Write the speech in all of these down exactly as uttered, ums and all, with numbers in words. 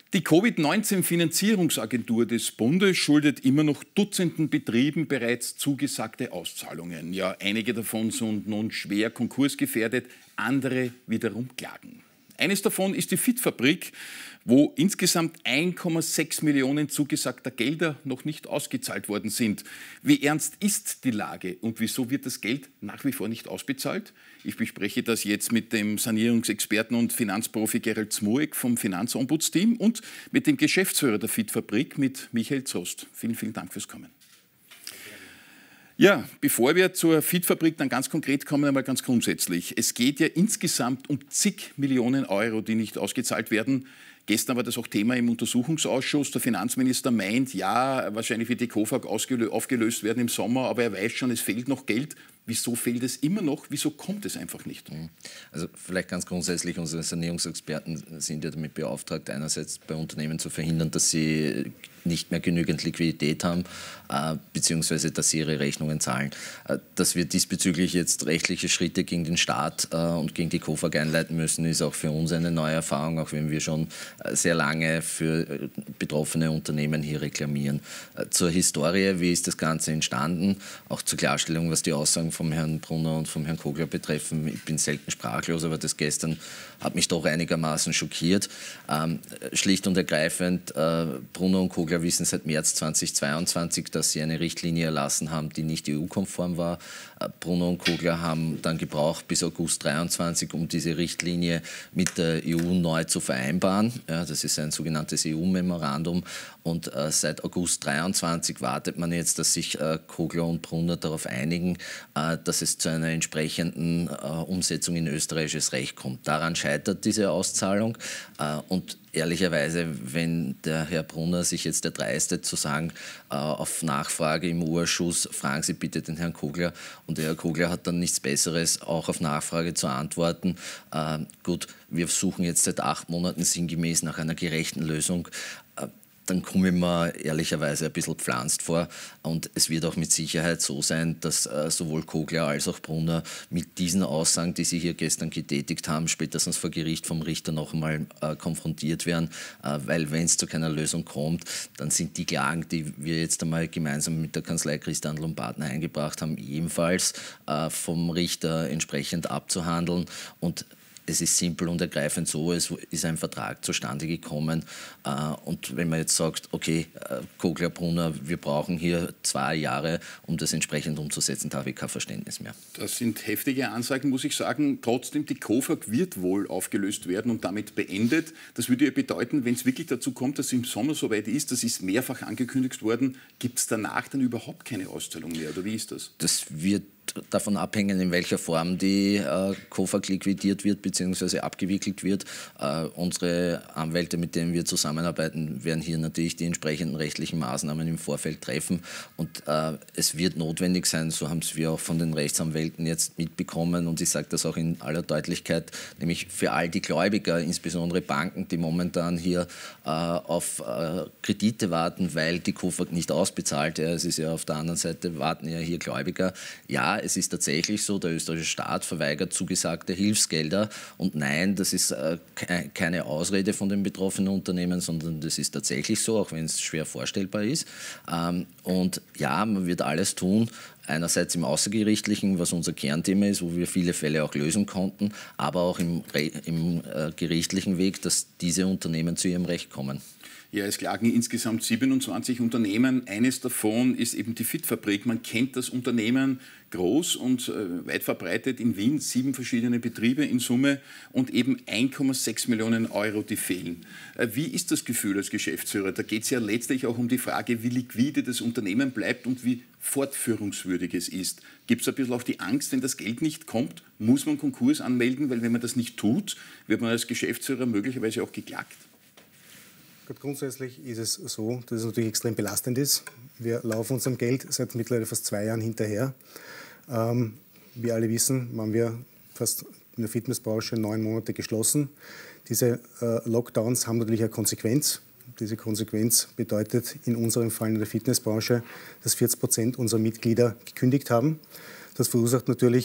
Die Covid neunzehn Finanzierungsagentur des Bundes schuldet immer noch Dutzenden Betrieben bereits zugesagte Auszahlungen. Ja, einige davon sind nun schwer konkursgefährdet, andere wiederum klagen. Eines davon ist die Fit-Fabrik, wo insgesamt ein Komma sechs Millionen zugesagter Gelder noch nicht ausgezahlt worden sind. Wie ernst ist die Lage und wieso wird das Geld nach wie vor nicht ausbezahlt? Ich bespreche das jetzt mit dem Sanierungsexperten und Finanzprofi Gerald Zmueck vom Finanzombuds-Team und mit dem Geschäftsführer der Fit-Fabrik, mit Michael Zost. Vielen, vielen Dank fürs Kommen. Ja, bevor wir zur Fit-Fabrik dann ganz konkret kommen, einmal ganz grundsätzlich. Es geht ja insgesamt um zig Millionen Euro, die nicht ausgezahlt werden. Gestern war das auch Thema im Untersuchungsausschuss. Der Finanzminister meint, ja, wahrscheinlich wird die KOFAG aufgelöst werden im Sommer, aber er weiß schon, es fehlt noch Geld. Wieso fehlt es immer noch? Wieso kommt es einfach nicht? Also vielleicht ganz grundsätzlich, unsere Sanierungsexperten sind ja damit beauftragt, einerseits bei Unternehmen zu verhindern, dass sie nicht mehr genügend Liquidität haben, äh, beziehungsweise dass sie ihre Rechnungen zahlen. Äh, dass wir diesbezüglich jetzt rechtliche Schritte gegen den Staat äh, und gegen die KOFAG einleiten müssen, ist auch für uns eine neue Erfahrung, auch wenn wir schon äh, sehr lange für äh, betroffene Unternehmen hier reklamieren. Äh, zur Historie, wie ist das Ganze entstanden? Auch zur Klarstellung, was die Aussagen vom Herrn Brunner und vom Herrn Kogler betreffen. Ich bin selten sprachlos, aber das gestern hat mich doch einigermaßen schockiert. Ähm, schlicht und ergreifend, äh, Brunner und Kogler wissen seit März zweitausendzweiundzwanzig, dass sie eine Richtlinie erlassen haben, die nicht E U-konform war. Äh, Brunner und Kogler haben dann gebraucht bis August zweitausenddreiundzwanzig, um diese Richtlinie mit der E U neu zu vereinbaren. Ja, das ist ein sogenanntes E U-Memorandum. Und äh, seit August zweitausenddreiundzwanzig wartet man jetzt, dass sich äh, Kogler und Brunner darauf einigen, äh, dass es zu einer entsprechenden äh, Umsetzung in österreichisches Recht kommt. Daran scheitert diese Auszahlung. Äh, und ehrlicherweise, wenn der Herr Brunner sich jetzt erdreistet zu sagen, äh, auf Nachfrage im U-Ausschuss, fragen Sie bitte den Herrn Kogler, und der Herr Kogler hat dann nichts Besseres, auch auf Nachfrage zu antworten. Äh, gut, wir suchen jetzt seit acht Monaten sinngemäß nach einer gerechten Lösung. Äh, dann komme ich mir ehrlicherweise ein bisschen pflanzt vor. Und es wird auch mit Sicherheit so sein, dass äh, sowohl Kogler als auch Brunner mit diesen Aussagen, die sie hier gestern getätigt haben, spätestens vor Gericht vom Richter noch einmal äh, konfrontiert werden. Äh, weil wenn es zu keiner Lösung kommt, dann sind die Klagen, die wir jetzt einmal gemeinsam mit der Kanzlei Christandl und Partner eingebracht haben, ebenfalls äh, vom Richter entsprechend abzuhandeln. Und es ist simpel und ergreifend so, es ist ein Vertrag zustande gekommen. Äh, und wenn man jetzt sagt, okay, äh, Kogler, Brunner, wir brauchen hier zwei Jahre, um das entsprechend umzusetzen, da habe ich kein Verständnis mehr. Das sind heftige Ansagen, muss ich sagen. Trotzdem, die KOFAG wird wohl aufgelöst werden und damit beendet. Das würde ja bedeuten, wenn es wirklich dazu kommt, dass es im Sommer soweit ist, das ist mehrfach angekündigt worden, gibt es danach dann überhaupt keine Auszahlung mehr, oder wie ist das? Das wird davon abhängen, in welcher Form die äh, KOFAG liquidiert wird bzw. abgewickelt wird. Äh, unsere Anwälte, mit denen wir zusammenarbeiten, werden hier natürlich die entsprechenden rechtlichen Maßnahmen im Vorfeld treffen. Und äh, es wird notwendig sein, so haben es wir auch von den Rechtsanwälten jetzt mitbekommen, und ich sage das auch in aller Deutlichkeit, nämlich für all die Gläubiger, insbesondere Banken, die momentan hier äh, auf äh, Kredite warten, weil die KOFAG nicht ausbezahlt. Ja, es ist ja auf der anderen Seite, warten ja hier Gläubiger. Ja, es ist tatsächlich so, der österreichische Staat verweigert zugesagte Hilfsgelder. Und nein, das ist äh, ke keine Ausrede von den betroffenen Unternehmen, sondern das ist tatsächlich so, auch wenn es schwer vorstellbar ist. Ähm, und ja, man wird alles tun, einerseits im Außergerichtlichen, was unser Kernthema ist, wo wir viele Fälle auch lösen konnten, aber auch im, im äh, gerichtlichen Weg, dass diese Unternehmen zu ihrem Recht kommen. Ja, es klagen insgesamt siebenundzwanzig Unternehmen. Eines davon ist eben die Fit-Fabrik. Man kennt das Unternehmen groß und äh, weit verbreitet in Wien, sieben verschiedene Betriebe in Summe und eben ein Komma sechs Millionen Euro, die fehlen. Äh, wie ist das Gefühl als Geschäftsführer? Da geht es ja letztlich auch um die Frage, wie liquide das Unternehmen bleibt und wie fortführungswürdig es ist. Gibt es ein bisschen auch die Angst, wenn das Geld nicht kommt, muss man Konkurs anmelden, weil wenn man das nicht tut, wird man als Geschäftsführer möglicherweise auch geklagt? Gut, grundsätzlich ist es so, dass es natürlich extrem belastend ist. Wir laufen unserem Geld seit mittlerweile fast zwei Jahren hinterher. Ähm, wir alle wissen, waren wir fast in der Fitnessbranche neun Monate geschlossen. Diese äh, Lockdowns haben natürlich eine Konsequenz. Diese Konsequenz bedeutet in unserem Fall in der Fitnessbranche, dass vierzig Prozent unserer Mitglieder gekündigt haben. Das verursacht natürlich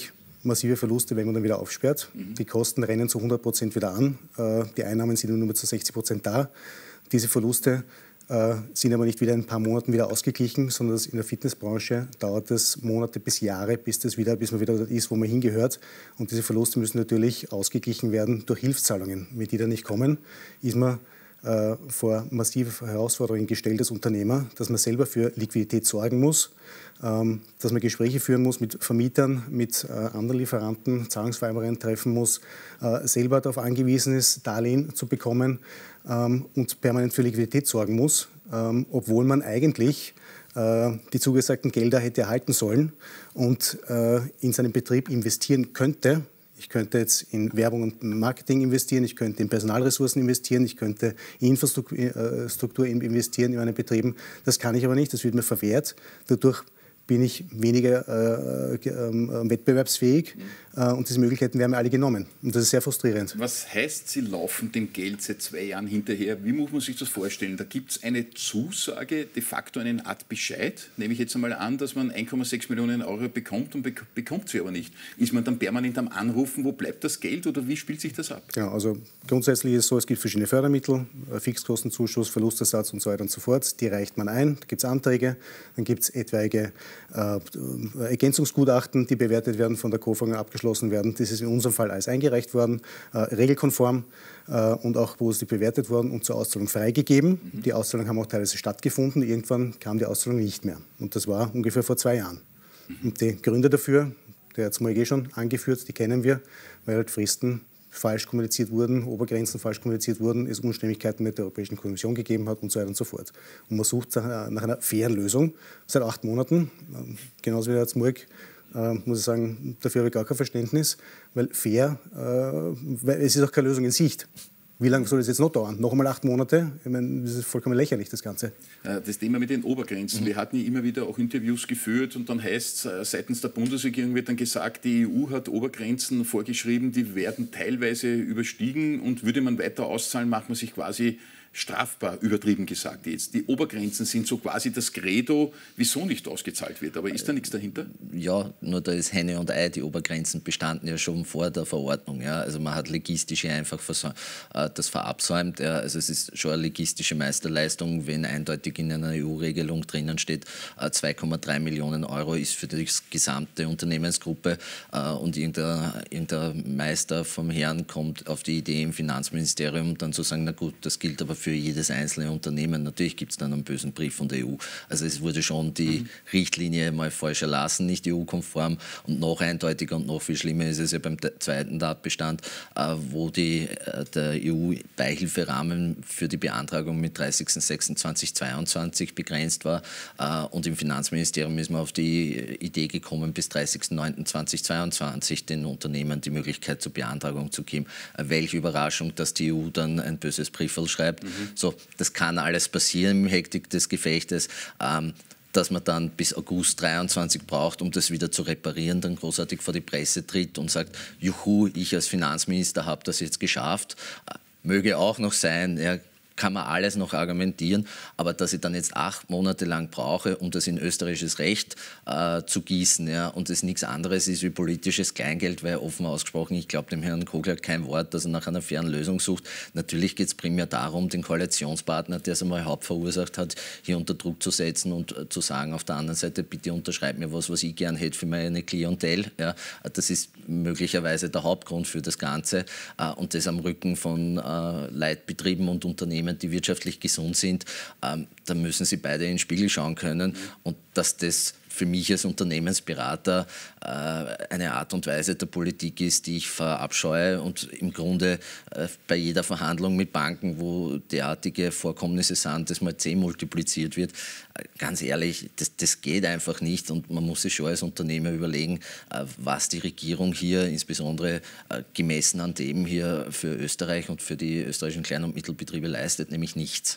massive Verluste, wenn man dann wieder aufsperrt. Mhm. Die Kosten rennen zu hundert Prozent wieder an. Äh, die Einnahmen sind nur zu sechzig Prozent da. Diese Verluste äh, sind aber nicht wieder in ein paar Monaten wieder ausgeglichen, sondern in der Fitnessbranche dauert es Monate bis Jahre, bis, das wieder, bis man wieder dort ist, wo man hingehört. Und diese Verluste müssen natürlich ausgeglichen werden durch Hilfszahlungen. Wenn die dann nicht kommen, ist man äh, vor massive Herausforderungen gestellt als Unternehmer, dass man selber für Liquidität sorgen muss, ähm, dass man Gespräche führen muss mit Vermietern, mit äh, anderen Lieferanten, Zahlungsvereinbarungen treffen muss, äh, selber darauf angewiesen ist, Darlehen zu bekommen ähm, und permanent für Liquidität sorgen muss, ähm, obwohl man eigentlich äh, die zugesagten Gelder hätte erhalten sollen und äh, in seinen Betrieb investieren könnte. Ich könnte jetzt in Werbung und Marketing investieren, ich könnte in Personalressourcen investieren, ich könnte in Infrastruktur investieren in meinen Betrieben. Das kann ich aber nicht, das wird mir verwehrt. Dadurch bin ich weniger äh, äh, wettbewerbsfähig äh, und diese Möglichkeiten werden mir alle genommen. Und das ist sehr frustrierend. Was heißt, Sie laufen dem Geld seit zwei Jahren hinterher? Wie muss man sich das vorstellen? Da gibt es eine Zusage, de facto eine Art Bescheid, nehme ich jetzt einmal an, dass man eins Komma sechs Millionen Euro bekommt und bek bekommt sie aber nicht. Ist man dann permanent am Anrufen, wo bleibt das Geld oder wie spielt sich das ab? Ja, also grundsätzlich ist es so, es gibt verschiedene Fördermittel, Fixkostenzuschuss, Verlustersatz und so weiter und so fort. Die reicht man ein, da gibt es Anträge, dann gibt es etwaige Äh, Ergänzungsgutachten, die bewertet werden, von der KOFAG abgeschlossen werden. Das ist in unserem Fall alles eingereicht worden, äh, regelkonform äh, und auch positiv bewertet worden und zur Auszahlung freigegeben. Mhm. Die Auszahlungen haben auch teilweise stattgefunden. Irgendwann kam die Auszahlung nicht mehr. Und das war ungefähr vor zwei Jahren. Mhm. Und die Gründe dafür, der hat es mal eh schon angeführt, die kennen wir, weil halt Fristen falsch kommuniziert wurden, Obergrenzen falsch kommuniziert wurden, es Unstimmigkeiten mit der Europäischen Kommission gegeben hat und so weiter und so fort. Und man sucht nach einer fairen Lösung seit acht Monaten. Genauso wie der Herr Zmurk, äh, muss ich sagen, dafür habe ich gar kein Verständnis, weil fair, äh, weil es ist auch keine Lösung in Sicht. Wie lange soll es jetzt noch dauern? Noch einmal acht Monate? Ich meine, das ist vollkommen lächerlich, das Ganze. Das Thema mit den Obergrenzen. Mhm. Wir hatten ja immer wieder auch Interviews geführt und dann heißt es, seitens der Bundesregierung wird dann gesagt, die E U hat Obergrenzen vorgeschrieben, die werden teilweise überstiegen und würde man weiter auszahlen, macht man sich quasi strafbar, übertrieben gesagt jetzt. Die Obergrenzen sind so quasi das Credo, wieso nicht ausgezahlt wird. Aber ist da nichts dahinter? Ja, nur da ist Henne und Ei. Die Obergrenzen bestanden ja schon vor der Verordnung. Ja. Also man hat legistische einfach äh, das verabsäumt. Ja. Also es ist schon eine legistische Meisterleistung, wenn eindeutig in einer E U-Regelung drinnen steht, äh, zwei Komma drei Millionen Euro ist für die gesamte Unternehmensgruppe äh, und irgendein, irgendein Meister vom Herrn kommt auf die Idee im Finanzministerium dann zu sagen, na gut, das gilt aber für jedes einzelne Unternehmen. Natürlich gibt es dann einen bösen Brief von der E U. Also es wurde schon die mhm. Richtlinie mal falsch erlassen, nicht E U-konform. Und noch eindeutiger und noch viel schlimmer ist es ja beim zweiten Tatbestand, äh, wo die, äh, der E U-Beihilferahmen für die Beantragung mit dreißigsten sechsten zweitausendzweiundzwanzig begrenzt war. Äh, und im Finanzministerium ist man auf die Idee gekommen, bis dreißigsten neunten zweitausendzweiundzwanzig den Unternehmen die Möglichkeit zur Beantragung zu geben. Äh, welche Überraschung, dass die E U dann ein böses Brieferl schreibt. Mhm. So, das kann alles passieren im Hektik des Gefechtes. Ähm, dass man dann bis August dreiundzwanzig braucht, um das wieder zu reparieren, dann großartig vor die Presse tritt und sagt, juhu, ich als Finanzminister habe das jetzt geschafft. Äh, möge auch noch sein, ja, kann man alles noch argumentieren, aber dass ich dann jetzt acht Monate lang brauche, um das in österreichisches Recht äh, zu gießen, ja, und das nichts anderes ist wie politisches Kleingeld, weil offen ausgesprochen, ich glaube dem Herrn Kogler kein Wort, dass er nach einer fairen Lösung sucht. Natürlich geht es primär darum, den Koalitionspartner, der es einmal überhaupt verursacht hat, hier unter Druck zu setzen und äh, zu sagen, auf der anderen Seite, bitte unterschreib mir was, was ich gern hätte für meine Klientel. Ja. Das ist möglicherweise der Hauptgrund für das Ganze äh, und das am Rücken von äh, Leitbetrieben und Unternehmen, die wirtschaftlich gesund sind, ähm, da müssen sie beide in den Spiegel schauen können. Und dass das für mich als Unternehmensberater äh, eine Art und Weise der Politik ist, die ich verabscheue und im Grunde äh, bei jeder Verhandlung mit Banken, wo derartige Vorkommnisse sind, das mal zehn multipliziert wird, äh, ganz ehrlich, das, das geht einfach nicht und man muss sich schon als Unternehmer überlegen, äh, was die Regierung hier, insbesondere äh, gemessen an dem hier für Österreich und für die österreichischen Klein- und Mittelbetriebe leistet, nämlich nichts.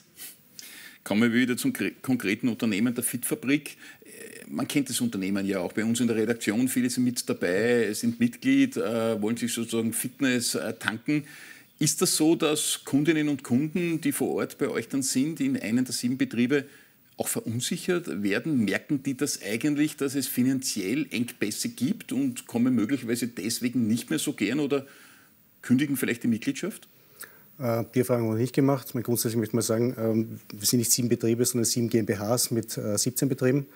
Kommen wir wieder zum konkreten Unternehmen der Fit-Fabrik. Man kennt das Unternehmen ja auch bei uns in der Redaktion. Viele sind mit dabei, sind Mitglied, äh, wollen sich sozusagen Fitness äh, tanken. Ist das so, dass Kundinnen und Kunden, die vor Ort bei euch dann sind, in einem der sieben Betriebe, auch verunsichert werden? Merken die das eigentlich, dass es finanziell Engpässe gibt und kommen möglicherweise deswegen nicht mehr so gern oder kündigen vielleicht die Mitgliedschaft? Die Erfahrung haben wir nicht gemacht. Grundsätzlich möchte man sagen, wir sind nicht sieben Betriebe, sondern sieben GmbHs mit siebzehn Betrieben.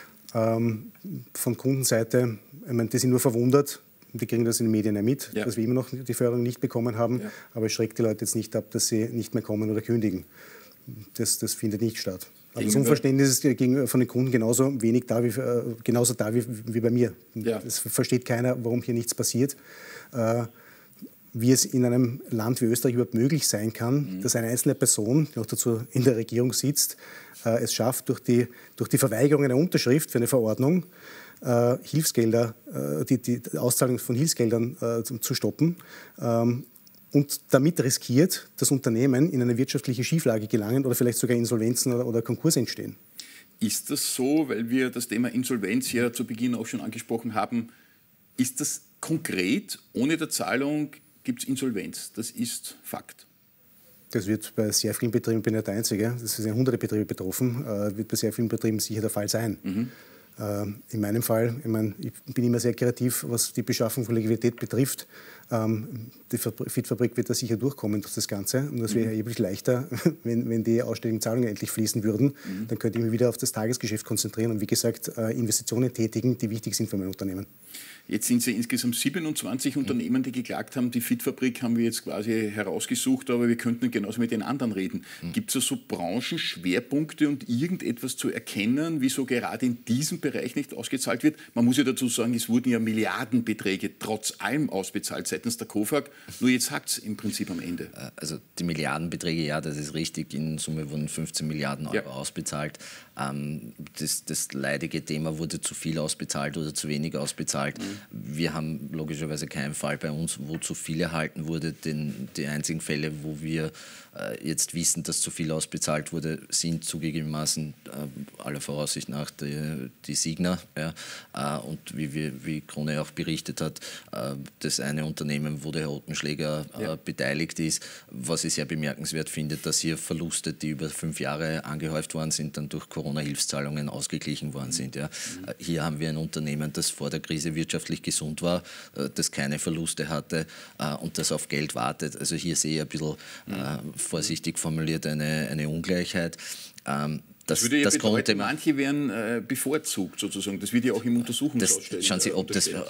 Von Kundenseite, ich meine, die sind nur verwundert, die kriegen das in den Medien ja mit, ja. dass wir immer noch die Förderung nicht bekommen haben, ja. aber es schreckt die Leute jetzt nicht ab, dass sie nicht mehr kommen oder kündigen. Das, das findet nicht statt. Aber das Unverständnis ist von den Kunden genauso wenig da wie, genauso da wie, wie bei mir. Ja. Es versteht keiner, warum hier nichts passiert. Wie es in einem Land wie Österreich überhaupt möglich sein kann, mhm. dass eine einzelne Person, die auch dazu in der Regierung sitzt, äh, es schafft, durch die, durch die Verweigerung einer Unterschrift für eine Verordnung äh, Hilfsgelder, äh, die, die Auszahlung von Hilfsgeldern äh, zu stoppen ähm, und damit riskiert, dass Unternehmen in eine wirtschaftliche Schieflage gelangen oder vielleicht sogar Insolvenzen oder, oder Konkurs entstehen. Ist das so, weil wir das Thema Insolvenz ja zu Beginn auch schon angesprochen haben, ist das konkret ohne der Zahlung gibt es Insolvenz. Das ist Fakt. Das wird bei sehr vielen Betrieben, ich bin nicht der Einzige, das sind hunderte Betriebe betroffen, äh, wird bei sehr vielen Betrieben sicher der Fall sein. Mhm. Äh, in meinem Fall, ich, mein, ich bin immer sehr kreativ, was die Beschaffung von Liquidität betrifft. Ähm, die Fit-Fabrik wird da sicher durchkommen durch das Ganze. Und das wäre mhm. erheblich leichter, wenn, wenn die ausstehenden Zahlungen endlich fließen würden. Mhm. Dann könnte ich mich wieder auf das Tagesgeschäft konzentrieren und wie gesagt äh, Investitionen tätigen, die wichtig sind für mein Unternehmen. Jetzt sind es ja insgesamt siebenundzwanzig mhm. Unternehmen, die geklagt haben. Die Fit-Fabrik haben wir jetzt quasi herausgesucht, aber wir könnten genauso mit den anderen reden. Mhm. Gibt es da so Branchenschwerpunkte und irgendetwas zu erkennen, wieso gerade in diesem Bereich nicht ausgezahlt wird? Man muss ja dazu sagen, es wurden ja Milliardenbeträge trotz allem ausbezahlt seitens der KOFAG. Nur jetzt hakt es im Prinzip am Ende. Also die Milliardenbeträge, ja, das ist richtig. In Summe wurden fünfzehn Milliarden Euro ja. ausbezahlt. Ähm, das, das leidige Thema, wurde zu viel ausbezahlt oder zu wenig ausbezahlt. Mhm. Wir haben logischerweise keinen Fall bei uns, wo zu viel erhalten wurde. Den, die einzigen Fälle, wo wir äh, jetzt wissen, dass zu viel ausbezahlt wurde, sind zugegebenermaßen äh, aller Voraussicht nach die, die Signa. Ja, äh, und wie, wir, wie Krone auch berichtet hat, äh, das eine Unternehmen, wo der Herr Ottenschläger äh, ja. beteiligt ist. Was ich sehr bemerkenswert finde, dass hier Verluste, die über fünf Jahre angehäuft worden sind, dann durch Corona-Hilfszahlungen ausgeglichen worden sind. Ja. Mhm. Äh, hier haben wir ein Unternehmen, das vor der Krise wirtschaftlich gesund war, das keine Verluste hatte äh, und das auf Geld wartet. Also hier sehe ich ein bisschen äh, vorsichtig formuliert eine, eine Ungleichheit. Ähm, Das, das würde ja das bedeuten, manche werden äh, bevorzugt sozusagen. Das wird ja auch im Untersuchungsausschuss. Schauen Sie, ob das, äh,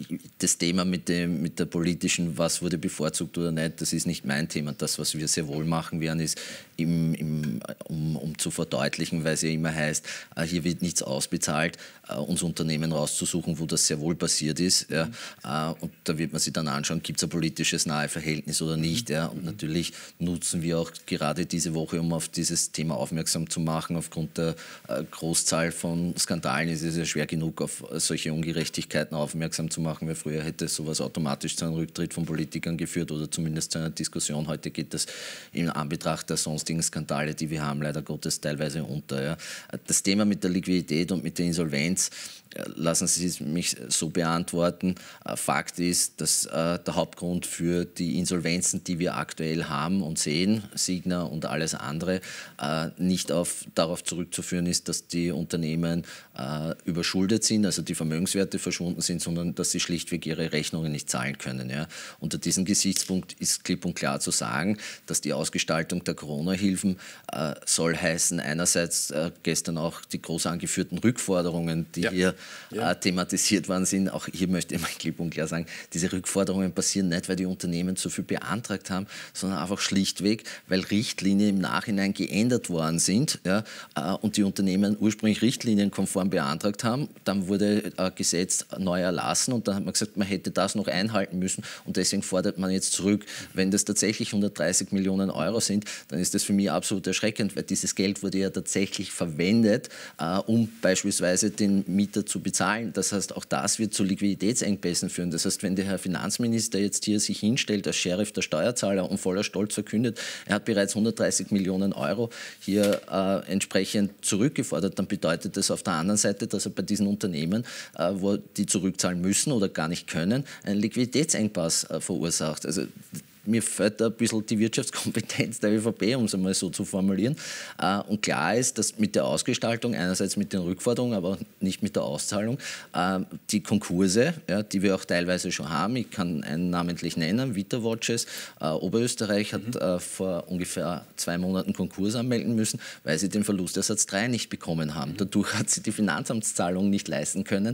das Thema mit, dem, mit der politischen, was wurde bevorzugt oder nicht, das ist nicht mein Thema. Das, was wir sehr wohl machen werden, ist, im, im, um, um zu verdeutlichen, weil es ja immer heißt, äh, hier wird nichts ausbezahlt, äh, uns Unternehmen rauszusuchen, wo das sehr wohl passiert ist. Ja, äh, und da wird man sich dann anschauen, gibt es ein politisches nahe Verhältnis oder nicht. Ja, und natürlich nutzen wir auch gerade diese Woche, um auf dieses Thema aufmerksam zu machen. Aufgrund der äh, Großzahl von Skandalen ist es ja schwer genug, auf solche Ungerechtigkeiten aufmerksam zu machen, weil früher hätte sowas automatisch zu einem Rücktritt von Politikern geführt oder zumindest zu einer Diskussion. Heute geht das in Anbetracht der sonstigen Skandale, die wir haben, leider Gottes teilweise unter. Ja. Das Thema mit der Liquidität und mit der Insolvenz, lassen Sie es mich so beantworten. Fakt ist, dass äh, der Hauptgrund für die Insolvenzen, die wir aktuell haben und sehen, Signa und alles andere, äh, nicht auf, darauf zurückzuführen ist, dass die Unternehmen äh, überschuldet sind, also die Vermögenswerte verschwunden sind, sondern dass sie schlichtweg ihre Rechnungen nicht zahlen können. Ja. Unter diesem Gesichtspunkt ist klipp und klar zu sagen, dass die Ausgestaltung der Corona-Hilfen äh, soll heißen, einerseits äh, gestern auch die groß angeführten Rückforderungen, die ja. hier Ja. Äh, thematisiert worden sind. Auch hier möchte ich mal klipp und klar sagen, diese Rückforderungen passieren nicht, weil die Unternehmen zu viel beantragt haben, sondern einfach schlichtweg, weil Richtlinien im Nachhinein geändert worden sind, ja, äh, und die Unternehmen ursprünglich richtlinienkonform beantragt haben. Dann wurde äh, Gesetz neu erlassen und dann hat man gesagt, man hätte das noch einhalten müssen und deswegen fordert man jetzt zurück. Wenn das tatsächlich hundertdreißig Millionen Euro sind, dann ist das für mich absolut erschreckend, weil dieses Geld wurde ja tatsächlich verwendet, äh, um beispielsweise den Mieter zu bezahlen. Das heißt, auch das wird zu Liquiditätsengpässen führen. Das heißt, wenn der Herr Finanzminister jetzt hier sich hinstellt als Sheriff der Steuerzahler und voller Stolz verkündet, er hat bereits hundertdreißig Millionen Euro hier äh, entsprechend zurückgefordert, dann bedeutet das auf der anderen Seite, dass er bei diesen Unternehmen, äh, wo die zurückzahlen müssen oder gar nicht können, einen Liquiditätsengpass äh, verursacht. Also mir fehlt ein bisschen die Wirtschaftskompetenz der ÖVP, um es einmal so zu formulieren. Und klar ist, dass mit der Ausgestaltung, einerseits mit den Rückforderungen, aber nicht mit der Auszahlung, die Konkurse, ja, die wir auch teilweise schon haben, ich kann einen namentlich nennen, Vita Watches, Oberösterreich hat mhm. vor ungefähr zwei Monaten Konkurs anmelden müssen, weil sie den Verlustersatz drei nicht bekommen haben. Mhm. Dadurch hat sie die Finanzamtszahlung nicht leisten können.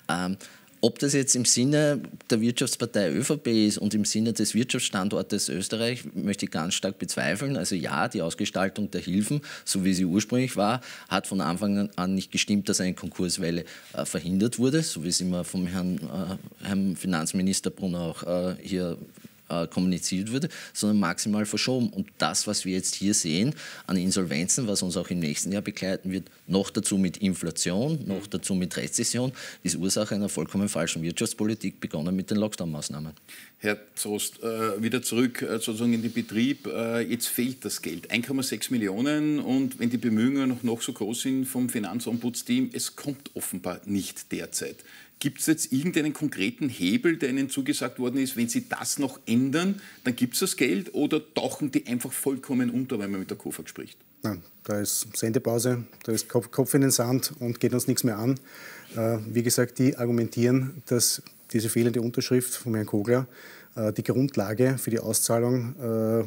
Ob das jetzt im Sinne der Wirtschaftspartei ÖVP ist und im Sinne des Wirtschaftsstandortes Österreich, möchte ich ganz stark bezweifeln. Also ja, die Ausgestaltung der Hilfen, so wie sie ursprünglich war, hat von Anfang an nicht gestimmt, dass eine Konkurswelle äh, verhindert wurde, so wie es immer vom Herrn, äh, Herrn Finanzminister Brunner auch äh, hier äh, kommuniziert wurde, sondern maximal verschoben. Und das, was wir jetzt hier sehen an Insolvenzen, was uns auch im nächsten Jahr begleiten wird, noch dazu mit Inflation, noch dazu mit Rezession, ist Ursache einer vollkommen falschen Wirtschaftspolitik, begonnen mit den Lockdown-Maßnahmen. Herr Zost, äh, wieder zurück äh, sozusagen in den Betrieb. Äh, jetzt fehlt das Geld, eins Komma sechs Millionen, und wenn die Bemühungen noch, noch so groß sind vom Finanzombudsteam, es kommt offenbar nicht derzeit. Gibt es jetzt irgendeinen konkreten Hebel, der Ihnen zugesagt worden ist, wenn Sie das noch ändern, dann gibt es das Geld, oder tauchen die einfach vollkommen unter, wenn man mit der KOFAG spricht? Nein, da ist Sendepause, da ist Kopf, Kopf in den Sand und geht uns nichts mehr an. Äh, wie gesagt, die argumentieren, dass diese fehlende Unterschrift von Herrn Kogler äh, die Grundlage für die Auszahlung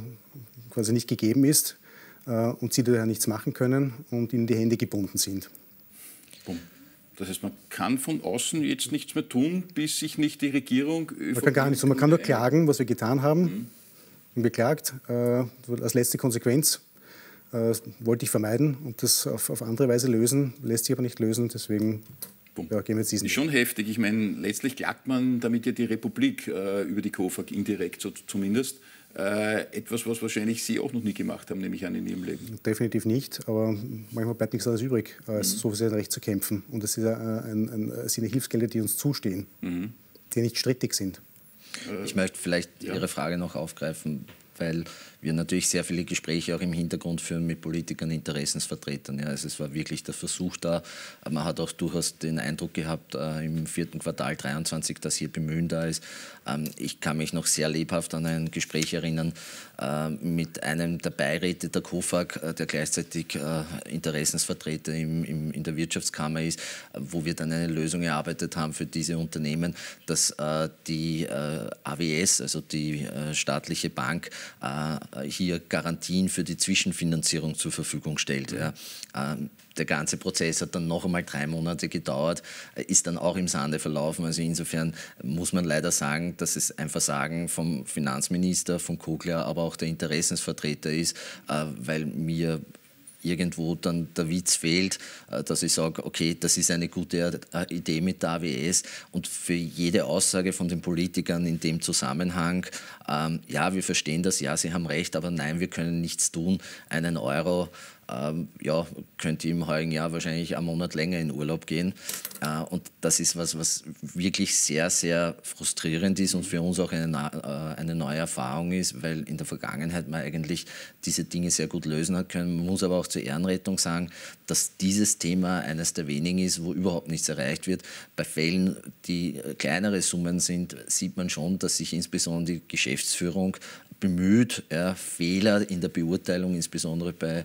äh, quasi nicht gegeben ist äh, und sie daher nichts machen können und ihnen die Hände gebunden sind. Bumm. Das heißt, man kann von außen jetzt nichts mehr tun, bis sich nicht die Regierung... Man kann gar nichts. Man kann nur klagen, was wir getan haben. Mhm. Beklagt. Äh, als letzte Konsequenz äh, wollte ich vermeiden und das auf, auf andere Weise lösen. Lässt sich aber nicht lösen, deswegen ja, gehen wir jetzt diesen Weg. Ist schon heftig. Ich meine, letztlich klagt man damit ja die Republik äh, über die KOFAG indirekt, so zumindest. Äh, etwas, was wahrscheinlich Sie auch noch nie gemacht haben, nehme ich an, in Ihrem Leben. Definitiv nicht, aber manchmal bleibt nichts anderes übrig, als mhm. so für sein Recht zu kämpfen. Und das sind, äh, ein, ein, sind Hilfsgelder, die uns zustehen, mhm. die nicht strittig sind. Ich möchte vielleicht ja. Ihre Frage noch aufgreifen, weil wir natürlich sehr viele Gespräche auch im Hintergrund führen mit Politikern, Interessensvertretern. Ja, also es war wirklich der Versuch da. Man hat auch durchaus den Eindruck gehabt äh, im vierten Quartal dreiundzwanzig, dass hier Bemühen da ist. Ähm, ich kann mich noch sehr lebhaft an ein Gespräch erinnern äh, mit einem der Beiräte der KOFAG, äh, der gleichzeitig äh, Interessensvertreter im, im, in der Wirtschaftskammer ist, äh, wo wir dann eine Lösung erarbeitet haben für diese Unternehmen, dass äh, die äh, A W S, also die äh, staatliche Bank, äh, hier Garantien für die Zwischenfinanzierung zur Verfügung stellt. Ja. Ähm, der ganze Prozess hat dann noch einmal drei Monate gedauert, ist dann auch im Sande verlaufen. Also insofern muss man leider sagen, dass es ein Versagen vom Finanzminister, von Kogler, aber auch der Interessensvertreter ist, äh, weil mir irgendwo dann der Witz fehlt, dass ich sage, okay, das ist eine gute Idee mit der A W S, und für jede Aussage von den Politikern in dem Zusammenhang, ähm, ja, wir verstehen das, ja, Sie haben recht, aber nein, wir können nichts tun, einen Euro, ähm, ja, könnte im heurigen Jahr wahrscheinlich einen Monat länger in Urlaub gehen, äh, und das ist was, was wirklich sehr, sehr frustrierend ist und für uns auch eine, äh, eine neue Erfahrung ist, weil in der Vergangenheit man eigentlich diese Dinge sehr gut lösen hat können. Man muss aber auch zur Ehrenrettung sagen, dass dieses Thema eines der wenigen ist, wo überhaupt nichts erreicht wird. Bei Fällen, die kleinere Summen sind, sieht man schon, dass sich insbesondere die Geschäftsführung bemüht, ja, Fehler in der Beurteilung, insbesondere bei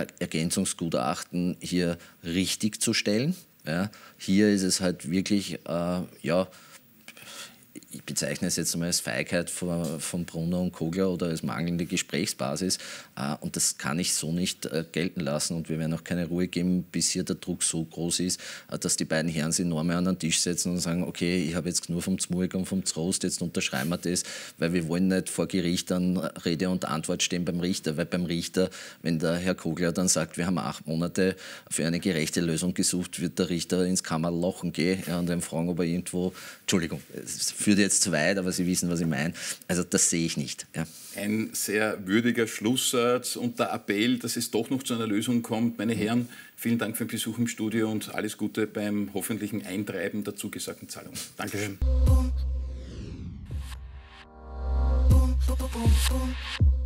Ergänzungsgutachten, hier richtig zu stellen. Ja. Hier ist es halt wirklich, äh, ja, ich bezeichne es jetzt einmal als Feigheit von, von Brunner und Kogler oder als mangelnde Gesprächsbasis. Äh, und das kann ich so nicht äh, gelten lassen. Und wir werden auch keine Ruhe geben, bis hier der Druck so groß ist, äh, dass die beiden Herren sich noch mehr an den Tisch setzen und sagen, okay, ich habe jetzt nur vom Zmurg und vom Zrost, jetzt unterschreiben wir das, weil wir wollen nicht vor Gericht an Rede und Antwort stehen beim Richter. Weil beim Richter, wenn der Herr Kogler dann sagt, wir haben acht Monate für eine gerechte Lösung gesucht, wird der Richter ins Kammerlochen gehen, ja, und dann fragen, ob er irgendwo, Entschuldigung, es führt jetzt zu weit, aber Sie wissen, was ich meine. Also das sehe ich nicht. Ja. Ein sehr würdiger Schlusssatz und der Appell, dass es doch noch zu einer Lösung kommt. Meine Herren, vielen Dank für den Besuch im Studio und alles Gute beim hoffentlichen Eintreiben der zugesagten Zahlung. Dankeschön.